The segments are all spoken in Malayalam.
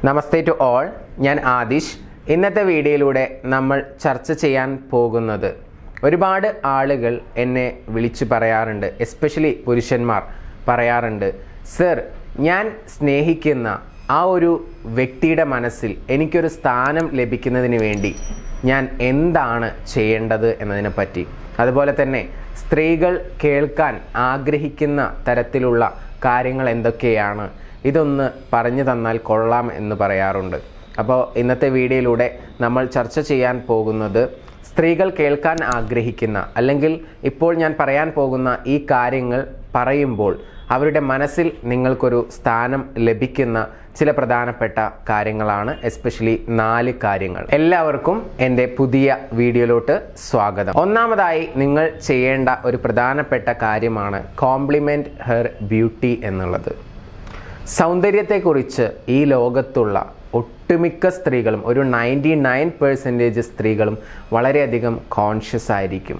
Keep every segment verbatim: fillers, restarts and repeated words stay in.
Namaste to all. ഞാൻ ആദിഷ്. ഇന്നത്തെ വീഡിയോയിലൂടെ നമ്മൾ ചർച്ച ചെയ്യാൻ പോകുന്നത്, ഒരുപാട് ആളുകൾ എന്നെ വിളിച്ചു പറയാറുണ്ട്, എസ്പെഷ്യലി പുരുഷന്മാർ പറയാറുണ്ട്, സർ ഞാൻ സ്നേഹിക്കുന്ന ആ ഒരു വ്യക്തിയുടെ മനസ്സിൽ എനിക്കൊരു സ്ഥാനം ലഭിക്കുന്നതിന് വേണ്ടി ഞാൻ എന്താണ് ചെയ്യേണ്ടത് എന്നതിനെ പറ്റി, അതുപോലെ തന്നെ സ്ത്രീകൾ കേൾക്കാൻ ആഗ്രഹിക്കുന്ന തരത്തിലുള്ള കാര്യങ്ങൾ എന്തൊക്കെയാണ്, ഇതൊന്ന് പറഞ്ഞു തന്നാൽ കൊള്ളാം എന്ന് പറയാറുണ്ട്. അപ്പോൾ ഇന്നത്തെ വീഡിയോയിലൂടെ നമ്മൾ ചർച്ച ചെയ്യാൻ പോകുന്നത്, സ്ത്രീകൾ കേൾക്കാൻ ആഗ്രഹിക്കുന്ന അല്ലെങ്കിൽ ഇപ്പോൾ ഞാൻ പറയാൻ പോകുന്ന ഈ കാര്യങ്ങൾ പറയുമ്പോൾ അവരുടെ മനസ്സിൽ നിങ്ങൾക്കൊരു സ്ഥാനം ലഭിക്കുന്ന ചില പ്രധാനപ്പെട്ട കാര്യങ്ങളാണ്. എസ്പെഷ്യലി നാല് കാര്യങ്ങൾ. എല്ലാവർക്കും എൻ്റെ പുതിയ വീഡിയോയിലോട്ട് സ്വാഗതം. ഒന്നാമതായി നിങ്ങൾ ചെയ്യേണ്ട ഒരു പ്രധാനപ്പെട്ട കാര്യമാണ് കോംപ്ലിമെൻറ്റ് ഹെർ ബ്യൂട്ടി എന്നുള്ളത്. സൗന്ദര്യത്തെക്കുറിച്ച് ഈ ലോകത്തുള്ള ഒട്ടുമിക്ക സ്ത്രീകളും, ഒരു നയൻറ്റി നയൻ പെർസെൻറ്റേജ് സ്ത്രീകളും വളരെയധികം കോൺഷ്യസ് ആയിരിക്കും.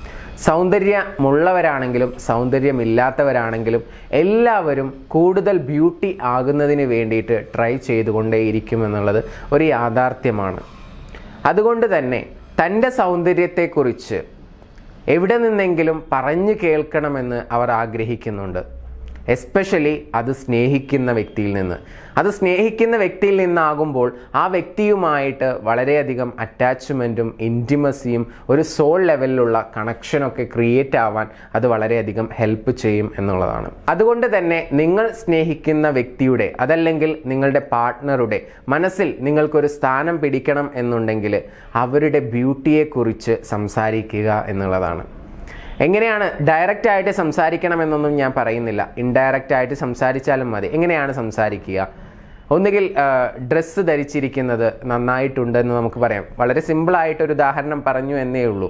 സൗന്ദര്യമുള്ളവരാണെങ്കിലും സൗന്ദര്യമില്ലാത്തവരാണെങ്കിലും എല്ലാവരും കൂടുതൽ ബ്യൂട്ടി ആകുന്നതിന് വേണ്ടിയിട്ട് ട്രൈ ചെയ്തുകൊണ്ടേയിരിക്കും എന്നുള്ളത് ഒരു യാഥാർത്ഥ്യമാണ്. അതുകൊണ്ട് തന്നെ തൻ്റെ സൗന്ദര്യത്തെക്കുറിച്ച് എവിടെ നിന്നെങ്കിലും പറഞ്ഞു കേൾക്കണമെന്ന് അവർ ആഗ്രഹിക്കുന്നുണ്ട്. എസ്പെഷ്യലി അത് സ്നേഹിക്കുന്ന വ്യക്തിയിൽ നിന്ന്. അത് സ്നേഹിക്കുന്ന വ്യക്തിയിൽ നിന്നാകുമ്പോൾ ആ വ്യക്തിയുമായിട്ട് വളരെയധികം അറ്റാച്ച്മെൻറ്റും ഇൻറ്റിമസിയും ഒരു സോൾ ലെവലിലുള്ള കണക്ഷനൊക്കെ ക്രിയേറ്റ് ആവാൻ അത് വളരെയധികം ഹെൽപ്പ് ചെയ്യും എന്നുള്ളതാണ്. അതുകൊണ്ട് തന്നെ നിങ്ങൾ സ്നേഹിക്കുന്ന വ്യക്തിയുടെ, അതല്ലെങ്കിൽ നിങ്ങളുടെ പാർട്ട്ണറുടെ മനസ്സിൽ നിങ്ങൾക്കൊരു സ്ഥാനം പിടിക്കണം എന്നുണ്ടെങ്കിൽ അവരുടെ ബ്യൂട്ടിയെക്കുറിച്ച് സംസാരിക്കുക എന്നുള്ളതാണ്. എങ്ങനെയാണ്? ഡയറക്റ്റ് ആയിട്ട് സംസാരിക്കണമെന്നൊന്നും ഞാൻ പറയുന്നില്ല, ഇൻഡയറക്റ്റ് ആയിട്ട് സംസാരിച്ചാലും മതി. എങ്ങനെയാണ് സംസാരിക്കുക? ഒന്നുകിൽ ഡ്രസ്സ് ധരിച്ചിരിക്കുന്നത് നന്നായിട്ടുണ്ടെന്ന് നമുക്ക് പറയാം. വളരെ സിമ്പിളായിട്ടൊരു ഉദാഹരണം പറഞ്ഞു എന്നേ ഉള്ളൂ.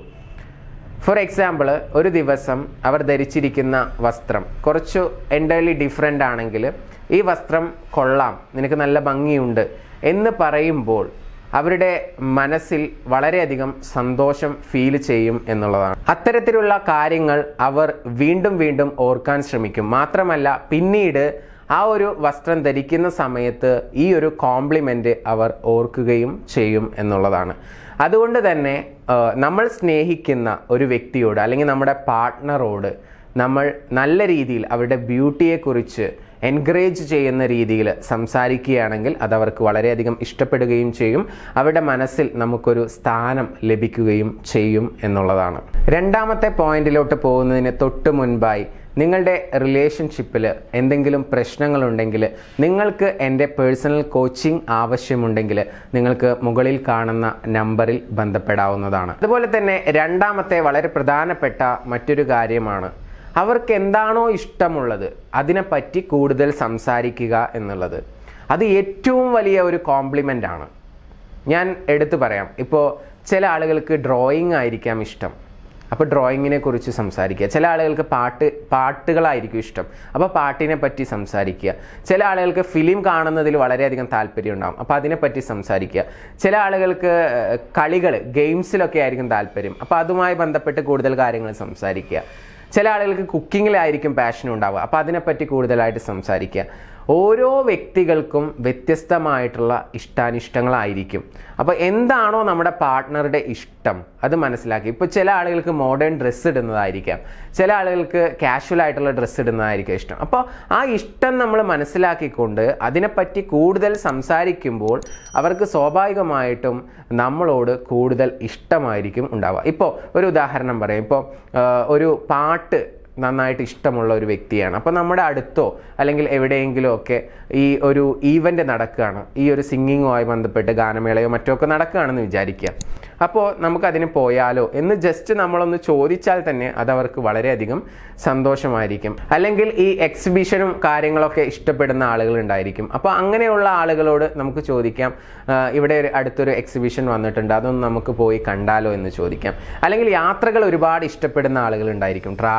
ഫോർ എക്സാമ്പിൾ, ഒരു ദിവസം അവർ ധരിച്ചിരിക്കുന്ന വസ്ത്രം കുറച്ച് എൻ്റയർലി ഡിഫറെൻ്റ് ആണെങ്കിൽ, ഈ വസ്ത്രം കൊള്ളാം, നിനക്ക് നല്ല ഭംഗിയുണ്ട് എന്ന് പറയുമ്പോൾ അവരുടെ മനസ്സിൽ വളരെയധികം സന്തോഷം ഫീൽ ചെയ്യും എന്നുള്ളതാണ്. അത്തരത്തിലുള്ള കാര്യങ്ങൾ അവർ വീണ്ടും വീണ്ടും ഓർക്കാൻ ശ്രമിക്കും. മാത്രമല്ല പിന്നീട് ആ ഒരു വസ്ത്രം ധരിക്കുന്ന സമയത്ത് ഈ ഒരു കോംപ്ലിമെൻ്റ് അവർ ഓർക്കുകയും ചെയ്യും എന്നുള്ളതാണ്. അതുകൊണ്ട് തന്നെ നമ്മൾ സ്നേഹിക്കുന്ന ഒരു വ്യക്തിയോട് അല്ലെങ്കിൽ നമ്മുടെ പാർട്ട്ണറോട് നമ്മൾ നല്ല രീതിയിൽ അവരുടെ ബ്യൂട്ടിയെക്കുറിച്ച് എൻകറേജ് ചെയ്യുന്ന രീതിയിൽ സംസാരിക്കുകയാണെങ്കിൽ അത് അവർക്ക് വളരെയധികം ഇഷ്ടപ്പെടുകയും ചെയ്യും. അവരുടെ മനസ്സിൽ നമുക്കൊരു സ്ഥാനം ലഭിക്കുകയും ചെയ്യും എന്നുള്ളതാണ്. രണ്ടാമത്തെ പോയിന്റിലോട്ട് പോകുന്നതിന് തൊട്ട് മുൻപായി, നിങ്ങളുടെ റിലേഷൻഷിപ്പിൽ എന്തെങ്കിലും പ്രശ്നങ്ങളുണ്ടെങ്കിൽ, നിങ്ങൾക്ക് എൻ്റെ പേഴ്സണൽ കോച്ചിങ് ആവശ്യമുണ്ടെങ്കിൽ നിങ്ങൾക്ക് മുകളിൽ കാണുന്ന നമ്പറിൽ ബന്ധപ്പെടാവുന്നതാണ്. അതുപോലെ തന്നെ രണ്ടാമത്തെ വളരെ പ്രധാനപ്പെട്ട മറ്റൊരു കാര്യമാണ്, അവർക്ക് എന്താണോ ഇഷ്ടമുള്ളത് അതിനെപ്പറ്റി കൂടുതൽ സംസാരിക്കുക എന്നുള്ളത്. അത് ഏറ്റവും വലിയ ഒരു കോംപ്ലിമെൻ്റ് ആണ്. ഞാൻ എടുത്തു പറയാം. ഇപ്പോൾ ചില ആളുകൾക്ക് ഡ്രോയിങ് ആയിരിക്കാം ഇഷ്ടം, അപ്പോൾ ഡ്രോയിങ്ങിനെ കുറിച്ച് സംസാരിക്കുക. ചില ആളുകൾക്ക് പാട്ട് പാട്ടുകളായിരിക്കും ഇഷ്ടം, അപ്പോൾ പാട്ടിനെ പറ്റി സംസാരിക്കുക. ചില ആളുകൾക്ക് ഫിലിം കാണുന്നതിൽ വളരെയധികം താല്പര്യം ഉണ്ടാകും, അപ്പോൾ അതിനെപ്പറ്റി സംസാരിക്കുക. ചില ആളുകൾക്ക് കളികൾ, ഗെയിംസിലൊക്കെ ആയിരിക്കും താല്പര്യം, അപ്പോൾ അതുമായി ബന്ധപ്പെട്ട് കൂടുതൽ കാര്യങ്ങൾ സംസാരിക്കുക. ചില ആളുകൾക്ക് കുക്കിങ്ങിലായിരിക്കും പാഷൻ ഉണ്ടാവുക, അപ്പോൾ അതിനെപ്പറ്റി കൂടുതലായിട്ട് സംസാരിക്കുക. ഓരോ വ്യക്തികൾക്കും വ്യത്യസ്തമായിട്ടുള്ള ഇഷ്ടാനിഷ്ടങ്ങളായിരിക്കും. അപ്പോൾ എന്താണോ നമ്മുടെ പാർട്ട്ണറുടെ ഇഷ്ടം അത് മനസ്സിലാക്കി. ഇപ്പോൾ ചില ആളുകൾക്ക് മോഡേൺ ഡ്രസ്സ് ഇടുന്നതായിരിക്കാം, ചില ആളുകൾക്ക് കാഷ്വൽ ആയിട്ടുള്ള ഡ്രസ്സ് ഇടുന്നതായിരിക്കും ഇഷ്ടം. അപ്പോൾ ആ ഇഷ്ടം നമ്മൾ മനസ്സിലാക്കിക്കൊണ്ട് അതിനെപ്പറ്റി കൂടുതൽ സംസാരിക്കുമ്പോൾ അവർക്ക് സ്വാഭാവികമായിട്ടും നമ്മളോട് കൂടുതൽ ഇഷ്ടമായിരിക്കും ഉണ്ടാവുക. ഇപ്പോൾ ഒരു ഉദാഹരണം പറയാം. ഇപ്പോൾ ഒരു പാട്ട് നന്നായിട്ട് ഇഷ്ടമുള്ള ഒരു വ്യക്തിയാണ്, അപ്പോൾ നമ്മുടെ അടുത്തോ അല്ലെങ്കിൽ എവിടെയെങ്കിലും ഒക്കെ ഈ ഒരു ഈവൻ്റ് നടക്കുകയാണ്, ഈ ഒരു സിംഗിങ്ങുമായി ബന്ധപ്പെട്ട് ഗാനമേളയോ മറ്റോ ഒക്കെ നടക്കുകയാണെന്ന് വിചാരിക്കുക. അപ്പോൾ നമുക്കതിന് പോയാലോ എന്ന് ജസ്റ്റ് നമ്മളൊന്ന് ചോദിച്ചാൽ തന്നെ അതവർക്ക് വളരെയധികം സന്തോഷമായിരിക്കും. അല്ലെങ്കിൽ ഈ എക്സിബിഷനും കാര്യങ്ങളൊക്കെ ഇഷ്ടപ്പെടുന്ന ആളുകൾ ഉണ്ടായിരിക്കും, അപ്പോൾ അങ്ങനെയുള്ള ആളുകളോട് നമുക്ക് ചോദിക്കാം, ഇവിടെ ഒരു അടുത്തൊരു എക്സിബിഷൻ വന്നിട്ടുണ്ട്, അതൊന്ന് നമുക്ക് പോയി കണ്ടാലോ എന്ന് ചോദിക്കാം. അല്ലെങ്കിൽ യാത്രകൾ ഒരുപാട് ഇഷ്ടപ്പെടുന്ന ആളുകൾ ഉണ്ടായിരിക്കും, ട്രാവലിംഗ് ഇഷ്ടം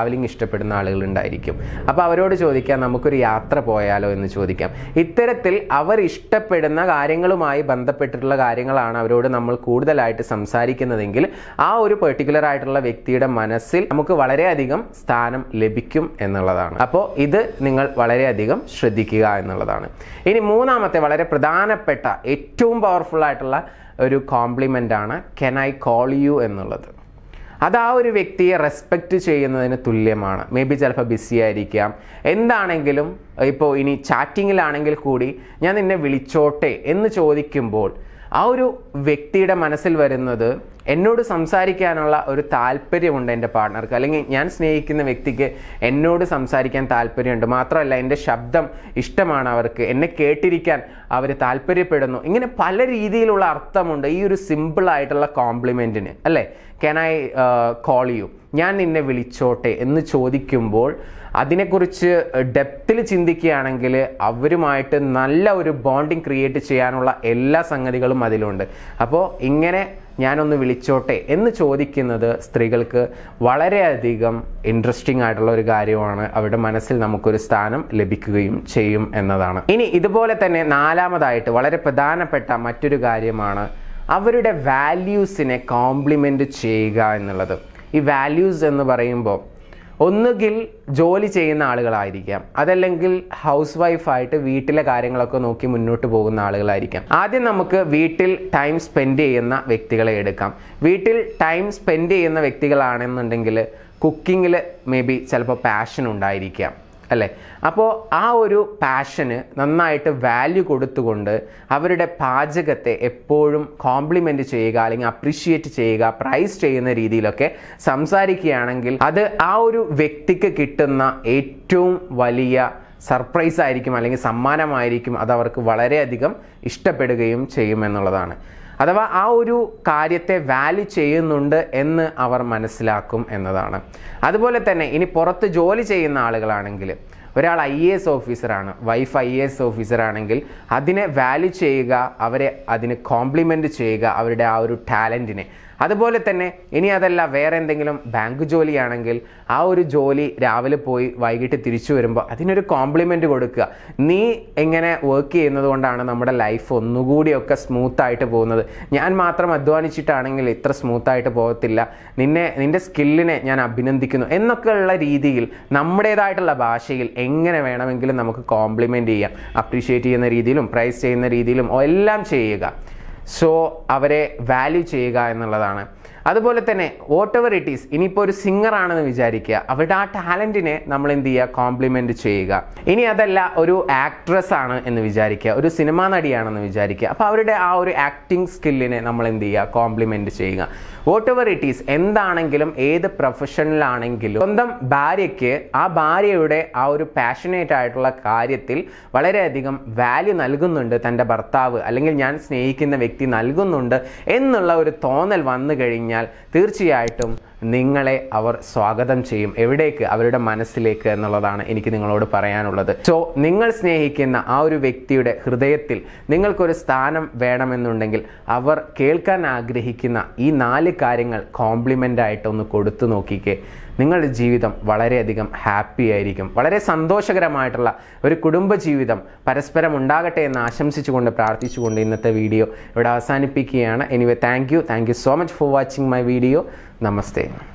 ഇഷ്ടപ്പെടുന്ന ആളുകളുണ്ടായിരിക്കും. അപ്പോൾ അവരോട് ചോദിക്കാം, നമുക്കൊരു യാത്ര പോയാലോ എന്ന് ചോദിക്കാം. ഇത്തരത്തിൽ അവർ ഇഷ്ടപ്പെടുന്ന കാര്യങ്ങളുമായി ബന്ധപ്പെട്ടിട്ടുള്ള കാര്യങ്ങളാണ് അവരോട് നമ്മൾ കൂടുതലായിട്ട് സംസാരിക്കുന്നതെങ്കിൽ ആ ഒരു പെർട്ടിക്കുലർ ആയിട്ടുള്ള വ്യക്തിയുടെ മനസ്സിൽ നമുക്ക് വളരെയധികം സ്ഥാനം ലഭിക്കും എന്നുള്ളതാണ്. അപ്പോൾ ഇത് നിങ്ങൾ വളരെയധികം ശ്രദ്ധിക്കുക എന്നുള്ളതാണ്. ഇനി മൂന്നാമത്തെ വളരെ പ്രധാനപ്പെട്ട ഏറ്റവും പവർഫുൾ ആയിട്ടുള്ള ഒരു കോംപ്ലിമെൻ്റ് ആണ് കെൻ ഐ കോൾ യു എന്നുള്ളത്. അത് ആ ഒരു വ്യക്തിയെ റെസ്പെക്റ്റ് ചെയ്യുന്നതിന് തുല്യമാണ്. മേ ബി ചിലപ്പോൾ ബിസി ആയിരിക്കാം, എന്താണെങ്കിലും ഇപ്പോൾ ഇനി ചാറ്റിങ്ങിലാണെങ്കിൽ കൂടി ഞാൻ നിന്നെ വിളിച്ചോട്ടെ എന്ന് ചോദിക്കുമ്പോൾ ആ ഒരു വ്യക്തിയുടെ മനസ്സിൽ വരുന്നത് എന്നോട് സംസാരിക്കാനുള്ള ഒരു താല്പര്യമുണ്ട് എൻ്റെ പാർട്ട്ണർക്ക്, അല്ലെങ്കിൽ ഞാൻ സ്നേഹിക്കുന്ന വ്യക്തിക്ക് എന്നോട് സംസാരിക്കാൻ താല്പര്യമുണ്ട്, മാത്രമല്ല എൻ്റെ ശബ്ദം ഇഷ്ടമാണ് അവർക്ക്, എന്നെ കേട്ടിരിക്കാൻ അവർ താല്പര്യപ്പെടുന്നു. ഇങ്ങനെ പല രീതിയിലുള്ള അർത്ഥമുണ്ട് ഈ ഒരു സിമ്പിൾ ആയിട്ടുള്ള കോംപ്ലിമെൻറ്റിന്, അല്ലേ? ക്യാൻ ഐ കോൾ യു, ഞാൻ നിന്നെ വിളിച്ചോട്ടെ എന്ന് ചോദിക്കുമ്പോൾ അതിനെക്കുറിച്ച് ഡെപ്തിൽ ചിന്തിക്കുകയാണെങ്കിൽ അവരുമായിട്ട് നല്ല ഒരു ബോണ്ടിങ് ക്രിയേറ്റ് ചെയ്യാനുള്ള എല്ലാ സംഗതികളും അതിലുണ്ട്. അപ്പോൾ ഇങ്ങനെ ഞാനൊന്ന് വിളിച്ചോട്ടെ എന്ന് ചോദിക്കുന്നത് സ്ത്രീകൾക്ക് വളരെയധികം ഇൻട്രസ്റ്റിംഗ് ആയിട്ടുള്ള ഒരു കാര്യമാണ്. അവരുടെ മനസ്സിൽ നമുക്കൊരു സ്ഥാനം ലഭിക്കുകയും ചെയ്യും എന്നതാണ്. ഇനി ഇതുപോലെ തന്നെ നാലാമതായിട്ട് വളരെ പ്രധാനപ്പെട്ട മറ്റൊരു കാര്യമാണ് അവരുടെ വാല്യൂസിനെ കോംപ്ലിമെൻ്റ് ചെയ്യുക എന്നുള്ളത്. ഈ വാല്യൂസ് എന്ന് പറയുമ്പോൾ ഒന്നുകിൽ ജോലി ചെയ്യുന്ന ആളുകളായിരിക്കാം, അതല്ലെങ്കിൽ ഹൗസ് വൈഫായിട്ട് വീട്ടിലെ കാര്യങ്ങളൊക്കെ നോക്കി മുന്നോട്ട് പോകുന്ന ആളുകളായിരിക്കാം. ആദ്യം നമുക്ക് വീട്ടിൽ ടൈം സ്പെൻഡ് ചെയ്യുന്ന വ്യക്തികളെ എടുക്കാം. വീട്ടിൽ ടൈം സ്പെൻഡ് ചെയ്യുന്ന വ്യക്തികളാണെന്നുണ്ടെങ്കിൽ കുക്കിങ്ങിൽ മേ ബി ചിലപ്പോൾ പാഷൻ ഉണ്ടായിരിക്കാം, അല്ലേ? അപ്പോൾ ആ ഒരു പാഷന് നന്നായിട്ട് വാല്യൂ കൊടുത്തുകൊണ്ട് അവരുടെ പാചകത്തെ എപ്പോഴും കോംപ്ലിമെൻ്റ് ചെയ്യുക, അല്ലെങ്കിൽ അപ്രീഷിയേറ്റ് ചെയ്യുക, പ്രൈസ് ചെയ്യുന്ന രീതിയിലൊക്കെ സംസാരിക്കുകയാണെങ്കിൽ അത് ആ ഒരു വ്യക്തിക്ക് കിട്ടുന്ന ഏറ്റവും വലിയ സർപ്രൈസ് ആയിരിക്കും, അല്ലെങ്കിൽ സമ്മാനമായിരിക്കും. അത് അവർക്ക് വളരെയധികം ഇഷ്ടപ്പെടുകയും ചെയ്യുമെന്നുള്ളതാണ്. അഥവാ ആ ഒരു കാര്യത്തെ വാല്യൂ ചെയ്യുന്നുണ്ട് എന്ന് അവർ മനസ്സിലാക്കും എന്നതാണ്. അതുപോലെ തന്നെ ഇനി പുറത്ത് ജോലി ചെയ്യുന്ന ആളുകളാണെങ്കിൽ, ഒരാൾ ഐ എ എസ് ഓഫീസറാണ്, വൈഫ് ഐ എ എസ് ഓഫീസറാണെങ്കിൽ അതിനെ വാല്യൂ ചെയ്യുക, അവരെ അതിന് കോംപ്ലിമെൻ്റ് ചെയ്യുക, അവരുടെ ആ ഒരു ടാലൻറ്റിനെ. അതുപോലെ തന്നെ ഇനി അതല്ല വേറെ എന്തെങ്കിലും ബാങ്ക് ജോലിയാണെങ്കിൽ ആ ഒരു ജോലി രാവിലെ പോയി വൈകിട്ട് തിരിച്ചു വരുമ്പോൾ അതിനൊരു കോംപ്ലിമെൻ്റ് കൊടുക്കുക. നീ എങ്ങനെ വർക്ക് ചെയ്യുന്നത് കൊണ്ടാണ് നമ്മുടെ ലൈഫ് ഒന്നുകൂടിയൊക്കെ സ്മൂത്തായിട്ട് പോകുന്നത്. ഞാൻ മാത്രം അധ്വാനിച്ചിട്ടാണെങ്കിൽ ഇത്ര സ്മൂത്തായിട്ട് പോകത്തില്ല. നിന്നെ നിൻ്റെ സ്കില്ലിനെ ഞാൻ അഭിനന്ദിക്കുന്നു എന്നൊക്കെയുള്ള രീതിയിൽ നമ്മുടേതായിട്ടുള്ള ഭാഷയിൽ എങ്ങനെ വേണമെങ്കിലും നമുക്ക് കോംപ്ലിമെൻ്റ് ചെയ്യാം. അപ്രീഷിയേറ്റ് ചെയ്യുന്ന രീതിയിലും പ്രൈസ് ചെയ്യുന്ന രീതിയിലും എല്ലാം ചെയ്യുക. സോ അവരെ വാല്യൂ ചെയ്യുക എന്നുള്ളതാണ്. അതുപോലെ തന്നെ വാട്ട് എവർ ഇറ്റ് ഈസ്, ഇനിയിപ്പോൾ ഒരു സിംഗർ ആണെന്ന് വിചാരിക്കുക, അവരുടെ ആ ടാലൻറ്റിനെ നമ്മൾ എന്ത് ചെയ്യുക, കോംപ്ലിമെൻ്റ് ചെയ്യുക. ഇനി അതല്ല ഒരു ആക്ട്രസ് ആണ് എന്ന് വിചാരിക്കുക, ഒരു സിനിമാ നടിയാണെന്ന് വിചാരിക്കുക, അപ്പോൾ അവരുടെ ആ ഒരു ആക്ടിങ് സ്കില്ലിനെ നമ്മൾ എന്ത് ചെയ്യുക, കോംപ്ലിമെൻ്റ് ചെയ്യുക. വാട്ട് എവർ ഇറ്റ് ഈസ്, എന്താണെങ്കിലും ഏത് പ്രൊഫഷനിലാണെങ്കിലും സ്വന്തം ഭാര്യയ്ക്ക് ആ ഭാര്യയുടെ ആ ഒരു പാഷനേറ്റ് ആയിട്ടുള്ള കാര്യത്തിൽ വളരെയധികം വാല്യൂ നൽകുന്നുണ്ട് തൻ്റെ ഭർത്താവ്, അല്ലെങ്കിൽ ഞാൻ സ്നേഹിക്കുന്ന വ്യക്തി നൽകുന്നുണ്ട് എന്നുള്ള ഒരു തോന്നൽ വന്നു കഴിഞ്ഞാൽ തീർച്ചയായിട്ടും നിങ്ങളെ അവർ സ്വാഗതം ചെയ്യും. എവിടേക്ക്? അവരുടെ മനസ്സിലേക്ക് എന്നുള്ളതാണ് എനിക്ക് നിങ്ങളോട് പറയാനുള്ളത്. സോ നിങ്ങൾ സ്നേഹിക്കുന്ന ആ ഒരു വ്യക്തിയുടെ ഹൃദയത്തിൽ നിങ്ങൾക്കൊരു സ്ഥാനം വേണമെന്നുണ്ടെങ്കിൽ അവർ കേൾക്കാൻ ആഗ്രഹിക്കുന്ന ഈ നാല് കാര്യങ്ങൾ കോംപ്ലിമെൻ്റ് ആയിട്ടൊന്ന് കൊടുത്തു നോക്കിക്കേ. നിങ്ങളുടെ ജീവിതം വളരെയധികം ഹാപ്പി ആയിരിക്കും. വളരെ സന്തോഷകരമായിട്ടുള്ള ഒരു കുടുംബജീവിതം പരസ്പരം ഉണ്ടാകട്ടെ എന്ന് ആശംസിച്ചുകൊണ്ട് പ്രാർത്ഥിച്ചുകൊണ്ട് ഇന്നത്തെ വീഡിയോ ഇവിടെ അവസാനിപ്പിക്കുകയാണ്. Anyway thank you thank you so much for watching my video. Namaste.